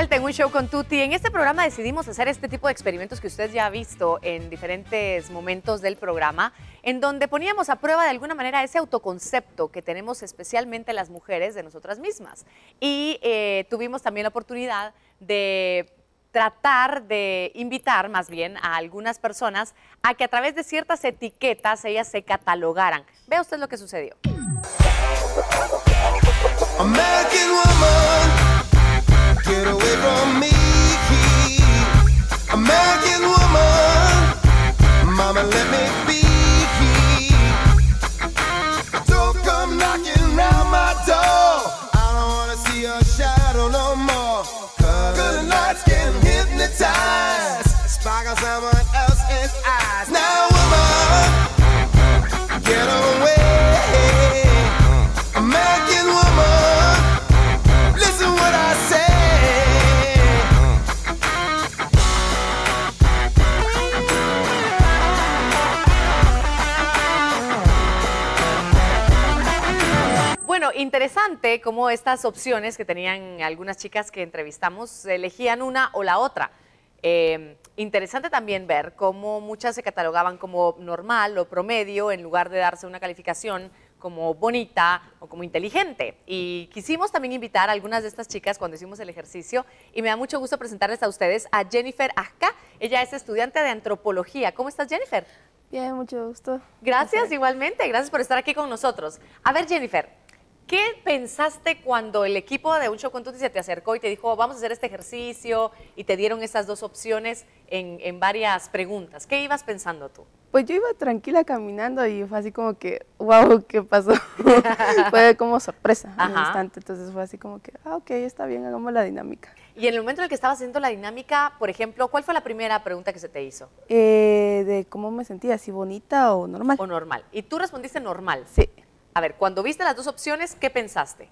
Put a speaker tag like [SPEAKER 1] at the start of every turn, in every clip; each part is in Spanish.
[SPEAKER 1] vuelta en Un Show con Tuti. En este programa decidimos hacer este tipo de experimentos que usted ya ha visto en diferentes momentos del programa, en donde poníamos a prueba de alguna manera ese autoconcepto que tenemos especialmente las mujeres de nosotras mismas. Y tuvimos también la oportunidad de tratar de invitar más bien a algunas personas a que a través de ciertas etiquetas ellas se catalogaran. Vea usted lo que sucedió.
[SPEAKER 2] American woman, get away from me. American woman, mama let me be. Don't come knocking round my door. I don't wanna see your shadow no more. Good nights can hypnotize, sparkle someone else's eyes. Now woman, get away. American woman, listen what I say.
[SPEAKER 1] Bueno, interesante cómo estas opciones que tenían algunas chicas que entrevistamos elegían una o la otra. Interesante también ver cómo muchas se catalogaban como normal o promedio en lugar de darse una calificación como bonita o como inteligente. Y quisimos también invitar a algunas de estas chicas cuando hicimos el ejercicio y me da mucho gusto presentarles a ustedes a Jennifer Azca. Ella es estudiante de antropología. ¿Cómo estás, Jennifer?
[SPEAKER 3] Bien, mucho gusto.
[SPEAKER 1] Gracias, igualmente. Gracias por estar aquí con nosotros. A ver, Jennifer, ¿qué pensaste cuando el equipo de Un Show con Tuti se te acercó y te dijo, vamos a hacer este ejercicio y te dieron esas dos opciones en varias preguntas? ¿Qué ibas pensando tú?
[SPEAKER 3] Pues yo iba tranquila caminando y fue así como que, wow, ¿qué pasó? Fue como sorpresa en un instante, entonces fue así como que, ok, está bien, hagamos la dinámica.
[SPEAKER 1] Y en el momento en el que estabas haciendo la dinámica, por ejemplo, ¿cuál fue la primera pregunta que se te hizo?
[SPEAKER 3] De cómo me sentía, si bonita o normal.
[SPEAKER 1] O normal. ¿Y tú respondiste normal?
[SPEAKER 3] Sí.
[SPEAKER 1] A ver, cuando viste las dos opciones, ¿qué pensaste?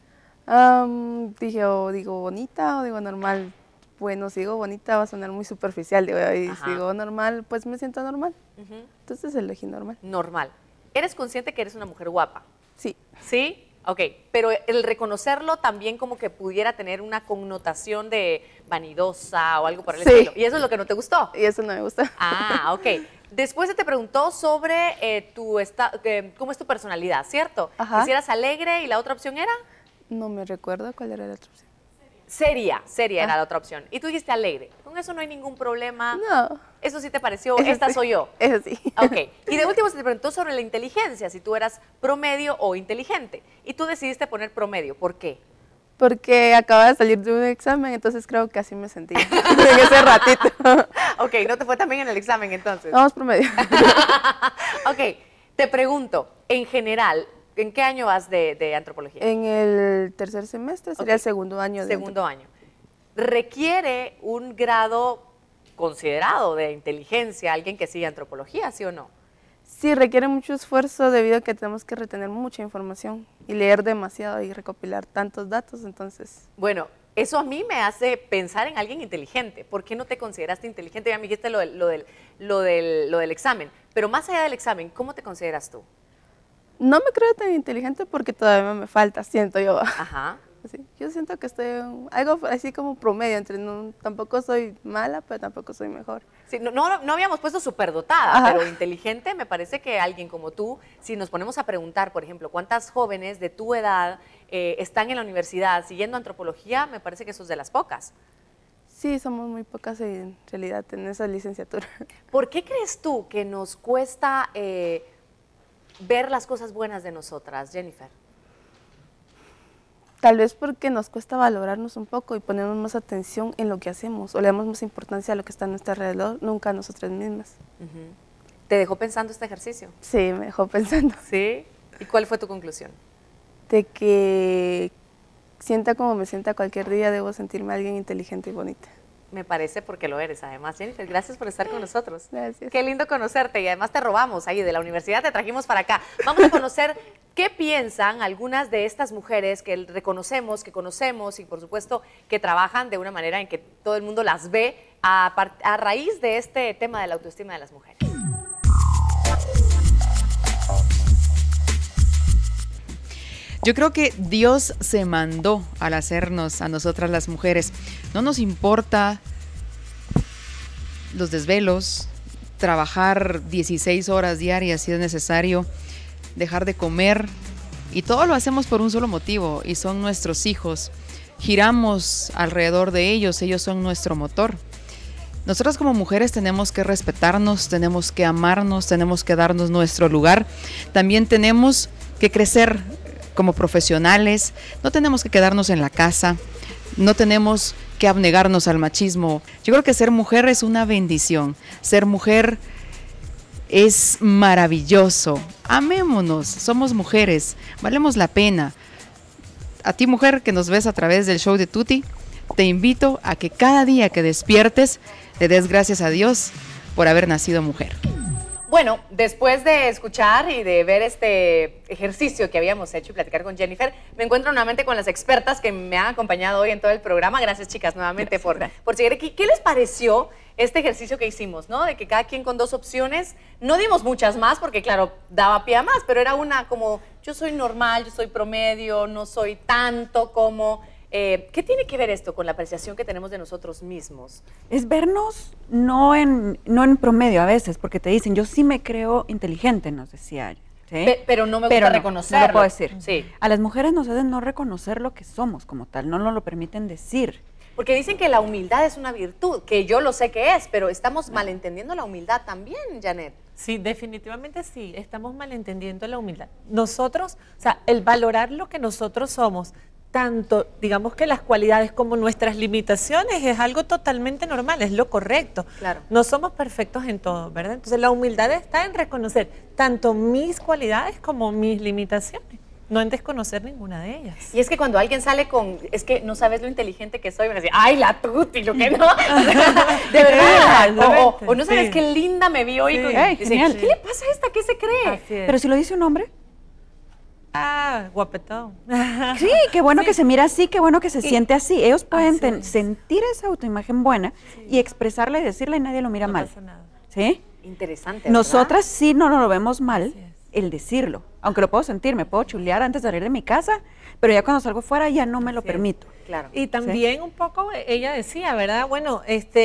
[SPEAKER 3] Dije, o digo bonita o digo normal. Bueno, si digo bonita va a sonar muy superficial, digo, y si digo normal, pues me siento normal. Entonces elegí normal.
[SPEAKER 1] Normal. ¿Eres consciente que eres una mujer guapa?
[SPEAKER 3] Sí.
[SPEAKER 1] ¿Sí? Ok, pero el reconocerlo también como que pudiera tener una connotación de vanidosa o algo por el estilo. ¿Y eso es lo que no te gustó?
[SPEAKER 3] Y eso no me gusta.
[SPEAKER 1] Ah, ok. Después se te preguntó sobre cómo es tu personalidad, ¿cierto?
[SPEAKER 3] Ajá.
[SPEAKER 1] Si eras alegre y la otra opción era...
[SPEAKER 3] No me recuerdo cuál era la otra opción.
[SPEAKER 1] Seria era la otra opción. Y tú dijiste alegre. Con eso no hay ningún problema.
[SPEAKER 3] No.
[SPEAKER 1] ¿Eso sí te pareció?
[SPEAKER 3] Eso
[SPEAKER 1] Esta
[SPEAKER 3] sí.
[SPEAKER 1] soy yo.
[SPEAKER 3] Eso sí.
[SPEAKER 1] Ok. Y de último se te preguntó sobre la inteligencia, si tú eras promedio o inteligente. Y tú decidiste poner promedio. ¿Por qué?
[SPEAKER 3] Porque acaba de salir de un examen, entonces creo que así me sentía en ese ratito.
[SPEAKER 1] Ok, ¿no te fue tan bien en el examen entonces?
[SPEAKER 3] Vamos promedio.
[SPEAKER 1] Ok, te pregunto, en general, ¿en qué año vas de antropología?
[SPEAKER 3] En el tercer semestre, sería el segundo año.
[SPEAKER 1] Segundo año. ¿Requiere un grado considerado de inteligencia alguien que sigue antropología, sí o no?
[SPEAKER 3] Sí, requiere mucho esfuerzo debido a que tenemos que retener mucha información y leer demasiado y recopilar tantos datos, entonces...
[SPEAKER 1] Bueno, eso a mí me hace pensar en alguien inteligente. ¿Por qué no te consideraste inteligente? Ya me dijiste lo del examen, pero más allá del examen, ¿cómo te consideras tú?
[SPEAKER 3] No me creo tan inteligente porque todavía me falta, siento yo.
[SPEAKER 1] Ajá.
[SPEAKER 3] Sí, yo siento que estoy algo así como promedio, tampoco soy mala, pero tampoco soy mejor.
[SPEAKER 1] Sí, no habíamos puesto superdotada, pero inteligente me parece que alguien como tú, si nos ponemos a preguntar, por ejemplo, ¿cuántas jóvenes de tu edad están en la universidad siguiendo antropología? Me parece que sos de las pocas.
[SPEAKER 3] Sí, somos muy pocas en realidad en esa licenciatura.
[SPEAKER 1] ¿Por qué crees tú que nos cuesta ver las cosas buenas de nosotras, Jennifer?
[SPEAKER 3] Tal vez porque nos cuesta valorarnos un poco y ponemos más atención en lo que hacemos o le damos más importancia a lo que está a nuestro alrededor, nunca a nosotras mismas.
[SPEAKER 1] ¿Te dejó pensando este ejercicio?
[SPEAKER 3] Sí, me dejó pensando.
[SPEAKER 1] ¿Sí? ¿Y cuál fue tu conclusión?
[SPEAKER 3] De que sienta como me sienta cualquier día, debo sentirme alguien inteligente y bonita.
[SPEAKER 1] Me parece porque lo eres, además. Jennifer, gracias por estar con nosotros.
[SPEAKER 3] Gracias.
[SPEAKER 1] Qué lindo conocerte y además te robamos ahí de la universidad, te trajimos para acá. Vamos a conocer qué piensan algunas de estas mujeres que reconocemos, que conocemos y por supuesto que trabajan de una manera en que todo el mundo las ve a raíz de este tema de la autoestima de las mujeres.
[SPEAKER 4] Yo creo que Dios se mandó al hacernos a nosotras las mujeres No nos importa los desvelos, trabajar 16 horas diarias si es necesario, dejar de comer, y todo lo hacemos por un solo motivo, y son nuestros hijos. Giramos alrededor de ellos, ellos son nuestro motor. Nosotras como mujeres tenemos que respetarnos, tenemos que amarnos, tenemos que darnos nuestro lugar. También tenemos que crecer como profesionales, no tenemos que quedarnos en la casa, no tenemos que abnegarnos al machismo. Yo creo que ser mujer es una bendición, ser mujer es maravilloso. Amémonos, somos mujeres, valemos la pena. A ti, mujer que nos ves a través del show de Tuti, te invito a que cada día que despiertes le des gracias a Dios por haber nacido mujer.
[SPEAKER 1] Bueno, después de escuchar y de ver este ejercicio que habíamos hecho y platicar con Jennifer, me encuentro nuevamente con las expertas que me han acompañado hoy en todo el programa. Gracias, chicas, nuevamente por seguir aquí. ¿Qué les pareció este ejercicio que hicimos, no? De que cada quien con 2 opciones, no dimos muchas más porque, claro, daba pie a más, pero era una como, yo soy normal, yo soy promedio, no soy tanto como... ¿Qué tiene que ver esto con la apreciación que tenemos de nosotros mismos?
[SPEAKER 5] Es vernos no en promedio a veces, porque te dicen, yo sí me creo inteligente, nos decía. ¿sí?
[SPEAKER 1] Pero no me gusta reconocerlo.
[SPEAKER 5] No lo puedo decir.
[SPEAKER 1] Sí.
[SPEAKER 5] A las mujeres nos hacen no reconocer lo que somos como tal, no nos lo permiten decir.
[SPEAKER 1] Porque dicen que la humildad es una virtud, que yo lo sé que es, pero estamos malentendiendo la humildad también, Janet.
[SPEAKER 6] Sí, definitivamente sí, estamos malentendiendo la humildad. Nosotros, o sea, el valorar lo que nosotros somos, tanto, digamos que las cualidades como nuestras limitaciones, es algo totalmente normal, es lo correcto.
[SPEAKER 1] Claro.
[SPEAKER 6] No somos perfectos en todo, ¿verdad? Entonces la humildad está en reconocer tanto mis cualidades como mis limitaciones, no en desconocer ninguna de ellas.
[SPEAKER 1] Y es que cuando alguien sale con, es que no sabes lo inteligente que soy, me decía, ay, la Tuti, lo que no. De verdad. O no sabes qué linda me vi hoy.
[SPEAKER 5] Sí.
[SPEAKER 1] Dice, ¿qué le pasa a esta? ¿Qué se cree?
[SPEAKER 6] Así es.
[SPEAKER 5] Pero si lo dice un hombre.
[SPEAKER 6] Ah, guapetón.
[SPEAKER 5] Sí, qué bueno que se mira así, qué bueno que se siente así. Ellos pueden sentir esa autoimagen buena y expresarla y decirla y nadie lo mira mal.
[SPEAKER 6] No pasa nada.
[SPEAKER 5] ¿Sí?
[SPEAKER 1] Interesante,
[SPEAKER 5] Nosotras sí no lo vemos mal el decirlo. Aunque lo puedo sentir, me puedo chulear antes de salir de mi casa, pero ya cuando salgo fuera ya no me lo permito.
[SPEAKER 1] Claro.
[SPEAKER 6] Y también un poco ella decía, ¿verdad? Bueno,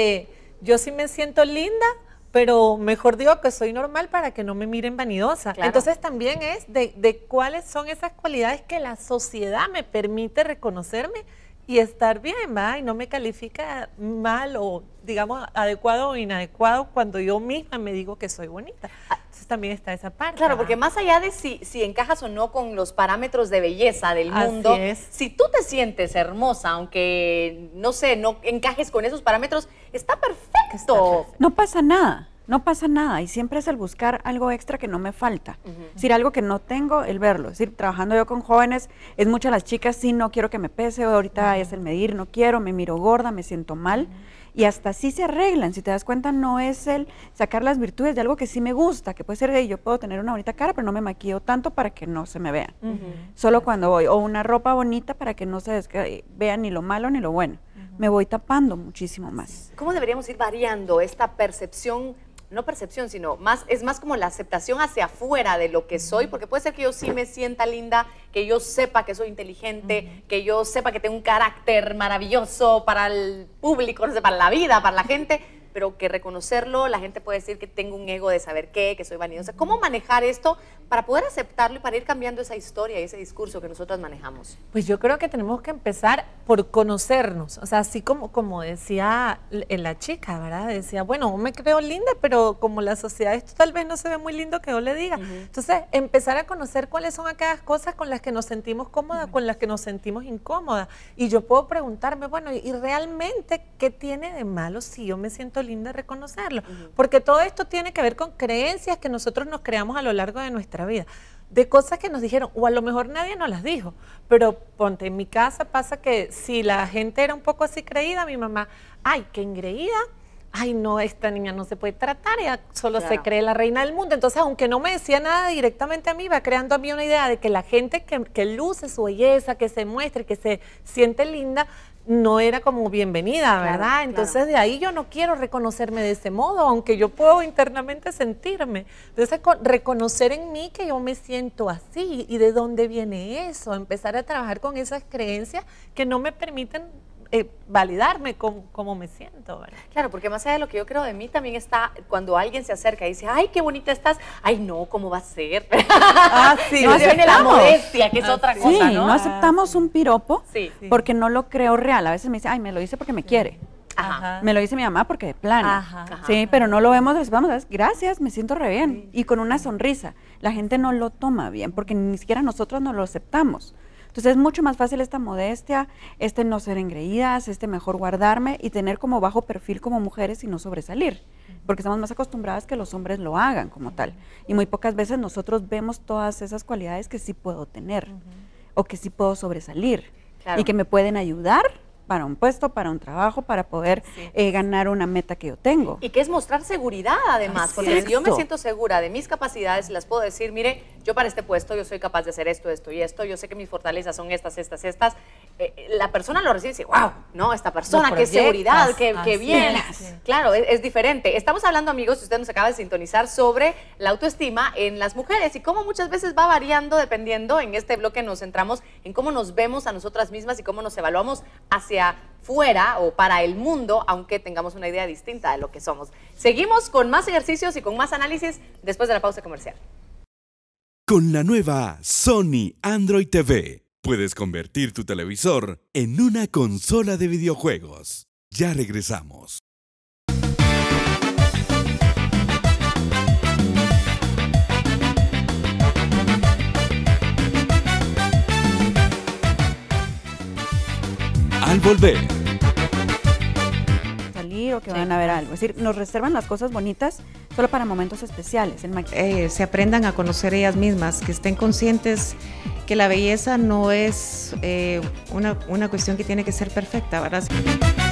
[SPEAKER 6] yo sí me siento linda, pero mejor digo que soy normal para que no me miren vanidosa.
[SPEAKER 1] Claro.
[SPEAKER 6] Entonces también es de cuáles son esas cualidades que la sociedad me permite reconocerme y estar bien, ¿va? Y no me califica mal o, digamos, adecuado o inadecuado cuando yo misma me digo que soy bonita. Entonces también está esa parte.
[SPEAKER 1] Claro,
[SPEAKER 6] ¿va?
[SPEAKER 1] porque más allá de si encajas o no con los parámetros de belleza del
[SPEAKER 6] Así
[SPEAKER 1] mundo,
[SPEAKER 6] es.
[SPEAKER 1] si tú te sientes hermosa, aunque, no sé, no encajes con esos parámetros, está perfecto.
[SPEAKER 5] No pasa nada, no pasa nada. Y siempre es el buscar algo extra que no me falta. Es decir, algo que no tengo, el verlo. Es decir, trabajando yo con jóvenes, es muchas las chicas, sí, no quiero que me pese, ahorita es el medir, no quiero, me miro gorda, me siento mal. Y hasta así se arreglan. Si te das cuenta, no es el sacar las virtudes de algo que sí me gusta, que puede ser, yo puedo tener una bonita cara, pero no me maquillo tanto para que no se me vean. Solo cuando voy, o una ropa bonita para que no se vean ni lo malo ni lo bueno. Me voy tapando muchísimo más.
[SPEAKER 1] ¿Cómo deberíamos ir variando esta percepción? No percepción, sino es más como la aceptación hacia afuera de lo que soy, porque puede ser que yo sí me sienta linda, que yo sepa que soy inteligente, que yo sepa que tengo un carácter maravilloso para el público, no sé, para la vida, para la gente, pero que reconocerlo, la gente puede decir que tengo un ego de saber qué, que soy vanidosa. ¿Cómo manejar esto para poder aceptarlo y para ir cambiando esa historia y ese discurso que nosotras manejamos?
[SPEAKER 6] Pues yo creo que tenemos que empezar por conocernos, o sea, así como decía la chica, ¿verdad? Decía, bueno, me creo linda, pero como la sociedad esto tal vez no se ve muy lindo que yo le diga. Entonces, empezar a conocer cuáles son aquellas cosas con las que nos sentimos cómodas, con las que nos sentimos incómodas. Y yo puedo preguntarme, bueno, ¿y realmente qué tiene de malo si yo me siento linda reconocerlo? Porque todo esto tiene que ver con creencias que nosotros nos creamos a lo largo de nuestra vida, de cosas que nos dijeron, o a lo mejor nadie nos las dijo, pero ponte, en mi casa pasa que si la gente era un poco así creída, mi mamá, ay, qué engreída, ay no, esta niña no se puede tratar, ella solo se cree la reina del mundo. Entonces, aunque no me decía nada directamente a mí, va creando a mí una idea de que la gente que luce su belleza, que se muestre, que se siente linda, no era como bienvenida, ¿verdad?
[SPEAKER 1] Claro,
[SPEAKER 6] Entonces de ahí yo no quiero reconocerme de ese modo, aunque yo puedo internamente sentirme. Entonces reconocer en mí que yo me siento así y de dónde viene eso, empezar a trabajar con esas creencias que no me permiten validarme como me siento, ¿verdad?
[SPEAKER 1] Claro, porque más allá de lo que yo creo de mí, también está cuando alguien se acerca y dice, ay, qué bonita estás. Ay, no, ¿cómo va a ser?
[SPEAKER 6] Sí,
[SPEAKER 1] no viene la modestia, que es otra cosa,
[SPEAKER 5] Sí,
[SPEAKER 1] ¿no?
[SPEAKER 5] no aceptamos un piropo
[SPEAKER 1] Sí.
[SPEAKER 5] porque no lo creo real. A veces me dice, ay, me lo dice porque me quiere.
[SPEAKER 1] Ajá.
[SPEAKER 5] Me lo dice mi mamá porque de plano.
[SPEAKER 6] Ajá.
[SPEAKER 5] Sí, pero no lo vemos, vamos, gracias, me siento re bien. Y con una sonrisa. La gente no lo toma bien porque ni siquiera nosotros no lo aceptamos. Entonces es mucho más fácil esta modestia, no ser engreídas, mejor guardarme y tener como bajo perfil como mujeres y no sobresalir. Porque estamos más acostumbradas que los hombres lo hagan como tal. Y muy pocas veces nosotros vemos todas esas cualidades que sí puedo tener o que sí puedo sobresalir
[SPEAKER 1] Claro.
[SPEAKER 5] y que me pueden ayudar para un puesto, para un trabajo, para poder ganar una meta que yo tengo.
[SPEAKER 1] Y que es mostrar seguridad además, porque si yo me
[SPEAKER 5] Exacto.
[SPEAKER 1] siento segura de mis capacidades, las puedo decir, mire, yo para este puesto yo soy capaz de hacer esto, esto y esto, yo sé que mis fortalezas son estas. La persona lo recibe y dice, wow, no, esta persona,
[SPEAKER 6] Lo
[SPEAKER 1] qué seguridad,
[SPEAKER 6] proyectas,
[SPEAKER 1] qué
[SPEAKER 6] así
[SPEAKER 1] bien.
[SPEAKER 6] es.
[SPEAKER 1] Claro, es diferente. Estamos hablando, amigos, si usted nos acaba de sintonizar, sobre la autoestima en las mujeres y cómo muchas veces va variando dependiendo, en este bloque nos centramos en cómo nos vemos a nosotras mismas y cómo nos evaluamos hacia fuera o para el mundo, aunque tengamos una idea distinta de lo que somos. Seguimos con más ejercicios y con más análisis después de la pausa comercial.
[SPEAKER 7] Con la nueva Sony Android TV, puedes convertir tu televisor en una consola de videojuegos. Ya regresamos. Al volver,
[SPEAKER 5] Salir o que van a ver algo. Es decir, nos reservan las cosas bonitas solo para momentos especiales.
[SPEAKER 8] Se aprendan a conocer ellas mismas, que estén conscientes que la belleza no es una cuestión que tiene que ser perfecta, ¿verdad?